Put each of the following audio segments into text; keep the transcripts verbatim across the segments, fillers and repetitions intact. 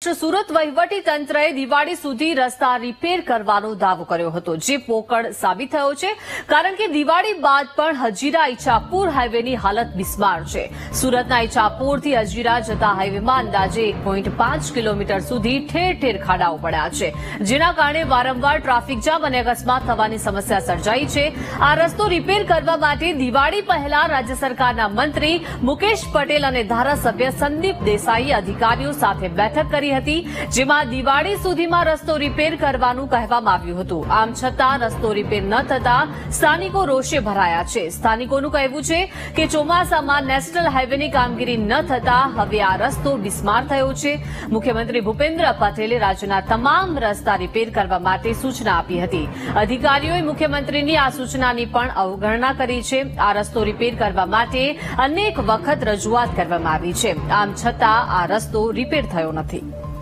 મહારાષ્ટ્ર સુરત વહીવટી તંત્રએ દિવાળી સુધી રસ્તા રિપેર કરવાનો દાવો કર્યો હતો, જે પોકળ સાબિત થયો છે, કારણ કે દિવાળી બાદ પણ હજીરા ઈચ્છાપુર હાઈવેની હાલત બિસ્માર છે। સુરતના ઈચ્છાપુરથી હજીરા જતા હાઈવેમાં અંદાજે એક પોઈન્ટ પાંચ કિલોમીટર સુધી ઠેર ઠેર ખાડાઓ પડ્યા છે, જેના કારણે વારંવાર ટ્રાફિક જામ અને અકસ્માત થવાની સમસ્યા સર્જાઈ છે। આ રસ્તો રિપેર કરવા માટે દિવાળી પહેલા રાજ્ય સરકારના મંત્રી મુકેશ પટેલ અને ધારાસભ્ય સંદીપ દેસાઈએ અધિકારીઓ સાથે બેઠક કરી હતી, જેમાં દિવાળી સુધીમાં રસ્તો રિપેર કરવાનું કહેવામાં આવ્યું હતું। આમ છતાં રસ્તો રિપેર ન થતા સ્થાનિકો રોષે ભરાયા છે। સ્થાનિકોનું કહેવું છે કે ચોમાસામાં નેશનલ હાઈવેની કામગીરી ન થતા હવે આ રસ્તો બિસ્માર થયો છે। મુખ્યમંત્રી ભૂપેન્દ્ર પટેલે રાજ્યના તમામ રસ્તા રિપેર કરવા માટે સૂચના આપી હતી। અધિકારીઓએ મુખ્યમંત્રીની આ સૂચનાની પણ અવગણના કરી છે। આ રસ્તો રિપેર કરવા માટે અનેક વખત રજૂઆત કરવામાં આવી છે, આમ છતાં આ રસ્તો રિપેર થયો નથી।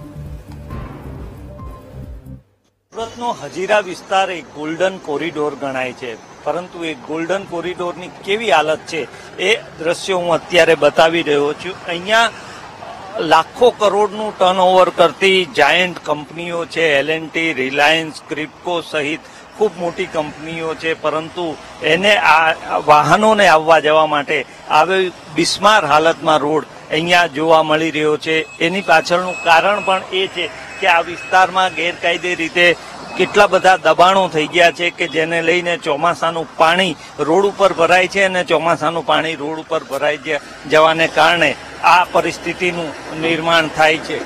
સુરતનો હજીરા વિસ્તાર એક ગોલ્ડન કોરિડોર ગણાય છે, પરંતુ એ ગોલ્ડન કોરિડોરની કેવી હાલત છે એ દ્રશ્યો હું અત્યારે બતાવી રહ્યો છું। અહીંયા લાખો કરોડનું ટર્નઓવર કરતી જાયન્ટ કંપનીઓ છે, L and T, Reliance, Kribhco સહિત ખૂબ મોટી કંપનીઓ છે, પરંતુ એને આ વાહનોને આવવા જવા માટે આવી બિસ્માર હાલતમાં રોડ અહીંયા જોવા મળી રહ્યો છે। એની પાછળનું કારણ પણ એ છે કે આ વિસ્તારમાં ગેરકાયદે રીતે કેટલા બધા દબાણો થઈ ગયા છે કે જેને લઈને ચોમાસાનું પાણી રોડ ઉપર ભરાય છે અને ચોમાસાનું પાણી રોડ ઉપર ભરાઈ જવાને કારણે આ પરિસ્થિતિનું નિર્માણ થાય છે।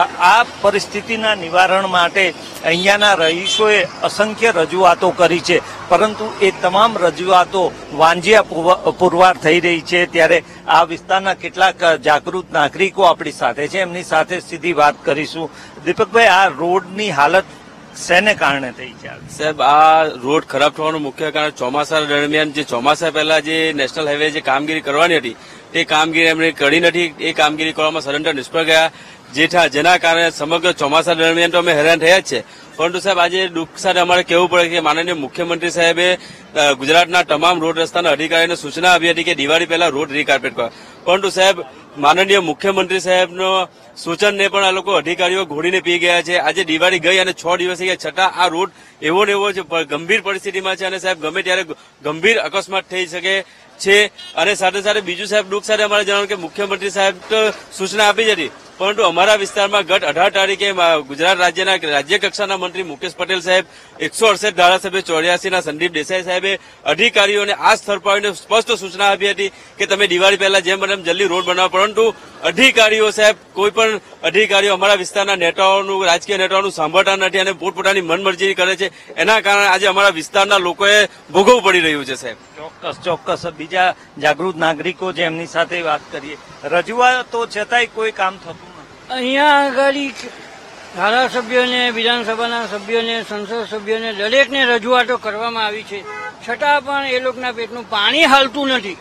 આ પરિસ્થિતિના નિવારણ માટે અહીંયાના રહીશોએ અસંખ્ય રજૂઆતો કરી છે, પરંતુ એ તમામ રજૂઆતો વાંજિયા પુરવાર થઈ રહી છે। ત્યારે આ વિસ્તારના કેટલાક જાગૃત નાગરિકો આપણી સાથે છે, એમની સાથે સીધી વાત કરીશું। દીપકભાઈ, આ રોડની હાલત શેને કારણે થઈ છે? સાહેબ, આ રોડ ખરાબ થવાનું મુખ્ય કારણ ચોમાસા દરમિયાન જે ચોમાસા પહેલા જે નેશનલ હાઈવે જે કામગીરી કરવાની હતી તે કામગીરી એમણે કરી નથી। એ કામગીરી કરવામાં સદંતર નિષ્ફળ ગયા, જેઠા જેના કારણે સમગ્ર ચોમાસા દરમિયાન તો અમે હેરાન થયા જ છે। પરંતુ સાહેબ, આજે દુઃખ સાથે અમારે કહેવું પડે કે માનનીય મુખ્યમંત્રી સાહેબે ગુજરાતના તમામ રોડ રસ્તાના અધિકારીઓને સૂચના આપી હતી કે દિવાળી પહેલા રોડ રીકાર્પેટ કરો, પરંતુ સાહેબ માનનીય મુખ્યમંત્રી સાહેબનો સૂચનને પણ આ લોકો અધિકારીઓ ઘોડીને પી ગયા છે। આજે દિવાળી ગઈ અને છ દિવસ થઈ ગયા, છતાં આ રોડ એવો ને એવો છે, ગંભીર પરિસ્થિતિમાં છે અને સાહેબ ગમે ત્યારે ગંભીર અકસ્માત થઈ શકે છે। અને સાથે સાથે બીજું સાહેબ દુઃખ સાથે અમારે જણાવ્યું કે મુખ્યમંત્રી સાહેબ તો સૂચના આપી જ હતી, પરંતુ અમારા વિસ્તારમાં ગત અઢાર તારીખે ગુજરાત રાજ્યના રાજ્ય કક્ષાના મંત્રી મુકેશ પટેલ સાહેબ, એકસો અડસઠ ધારાસભ્ય ચોર્યાસીના સંદીપ દેસાઈ સાહેબે અધિકારીઓને આ સ્થળ પર આવીને સ્પષ્ટ સૂચના આપી હતી કે તમે દિવાળી પહેલા જેમ બને જલ્દી રોડ બનાવો, પરંતુ અધિકારીઓ સાહેબ કોઈ પણ અધિકારીઓ અમારા વિસ્તારના નેતાઓનું રાજકીય નેતાઓનું સાંભળતા નથી અને પોતપોતાની મનમરજી કરે છે। એના કારણે આજે અમારા વિસ્તારના લોકોએ ભોગવવું પડી રહ્યું છે સાહેબ। ચોક્કસ ચોક્કસ બીજા જાગૃત નાગરિકો છે, એમની સાથે વાત કરીએ। રજૂઆતો છતાંય કોઈ કામ થતું નથી। અહીંયા આગળ ધારાસભ્યોને, વિધાનસભાના સભ્યોને, સંસદ સભ્યોને દરેકને રજૂઆતો કરવામાં આવી છે, છતાં પણ એ લોકોના પેટનું પાણી હાલતું નથી।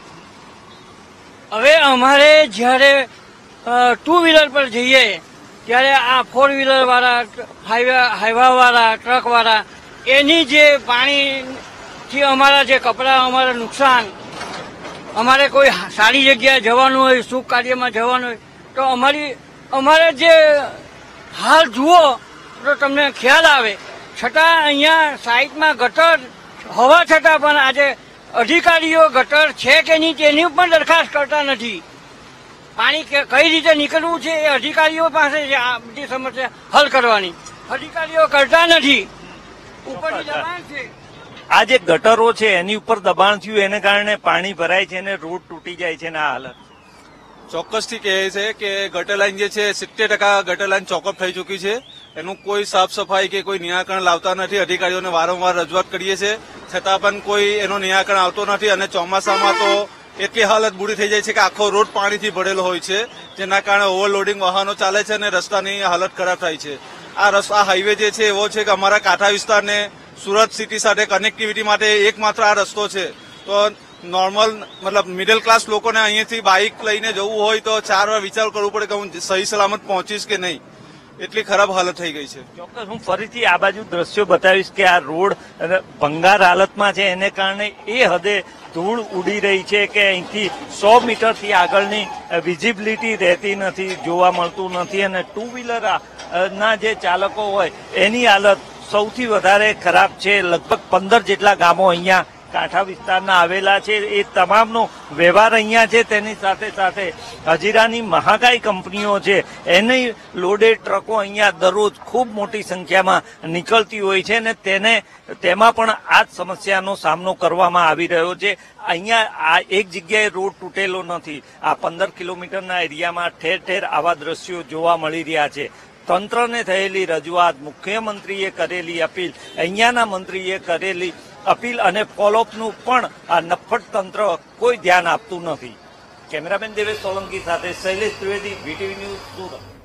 હવે અમારે જ્યારે ટુ વ્હીલર પર જઈએ ત્યારે આ ફોર વ્હીલર વાળા, હાઈવે હાઈવા વાળા, ટ્રક વાળા, એની જે પાણીથી અમારા જે કપડાં, અમારા નુકસાન, અમારે કોઈ સારી જગ્યાએ જવાનું હોય, શુભ કાર્યમાં જવાનું હોય તો અમારી અમારે જે હાલ જુઓ તો તમને ખ્યાલ આવે। છતાં અહીંયા સાઈડમાં ગટર હોવા છતાં પણ આજે અધિકારીઓ ગટર છે કે નહીં તેની પણ દરખાસ્ત કરતા નથી। પાણી કઈ રીતે નીકળવું છે એ અધિકારીઓ પાસે છે આ બધી સમસ્યા હલ કરવાની, અધિકારીઓ કરતા નથી, ઉપરની દબાણ છે। આ જે ગટરો છે એની ઉપર દબાણ થયું, એને કારણે પાણી ભરાય છે અને રોડ તૂટી જાય છે ને આ હાલત ચોક્કસથી કહે છે કે ગટર લાઈન જે છે સિત્તેર ટકા ગટર લાઈન ચોકઅપ થઈ ચૂકી છે, એનું કોઈ સાફ સફાઈ કે કોઈ નિરાકરણ લાવતા નથી। અધિકારીઓને વારંવાર રજૂઆત કરીએ છીએ, છતાં પણ કોઈ એનો નિરાકરણ આવતો નથી અને ચોમાસામાં તો એટલી હાલત બુરી થઈ જાય છે કે આખો રોડ પાણીથી ભરેલો હોય છે, જેના કારણે ઓવરલોડિંગ વાહનો ચાલે છે અને રસ્તાની હાલત ખરાબ થાય છે। આ રસ્તા હાઈવે જે છે એવો છે કે અમારા કાંઠા વિસ્તારને સુરત સિટી સાથે કનેક્ટિવિટી માટે એકમાત્ર આ રસ્તો છે, તો નોર્મલ મતલબ મિડલ ક્લાસ લોકોને અહીંયાથી બાઇક લઈને જવું હોય તો ચાર વાર વિચાર કરવું પડે કે હું સહી સલામત પહોંચીશ કે નહીં, એટલી ખરાબ હાલત થઈ ગઈ છે। ચોક્કસ હું ફરીથી આ બાજુ દ્રશ્યો બતાવીશ કે આ રોડ ભંગાર હાલતમાં છે, એને કારણે એ હદે ધૂળ ઉડી રહી છે કે અહીંથી સો મીટરથી આગળની વિઝિબિલિટી રહેતી નથી, જોવા મળતું નથી અને ટુ વ્હીલર ના જે ચાલકો હોય એની હાલત સૌથી વધારે ખરાબ છે. લગભગ પંદર જેટલા ગામો અહીંયા કાંઠા વિસ્તારના આવેલા છે. એ તમામનો વ્યવહાર અહીંયા છે. તેની સાથે સાથે હજીરાની મહાકાય કંપનીઓ છે એની લોડેડ ટ્રકો અહીંયા દરરોજ ખૂબ મોટી સંખ્યામાં નીકળતી હોય છે અને તેને તેમાં પણ આ જ સમસ્યાનો સામનો કરવામાં આવી રહ્યો છે. અહીંયા આ એક જગ્યાએ રોડ તૂટેલો નથી. આ પંદર કિલોમીટરના એરિયામાં ઠેર ઠેર આવા દ્રશ્યો જોવા મળી રહ્યા છે. તંત્રને થયેલી રજૂઆત, મુખ્યમંત્રીએ કરેલી અપીલ, અહીંયાના મંત્રીએ કરેલી અપીલ અને ફોલોઅપનું પણ આ નફ્ફટ તંત્ર કોઈ ધ્યાન આપતું નથી. કેમેરામેન દેવેશ સોલંકી સાથે શૈલેષ ત્રિવેદી, વીટીવી ન્યૂઝ, સુરત.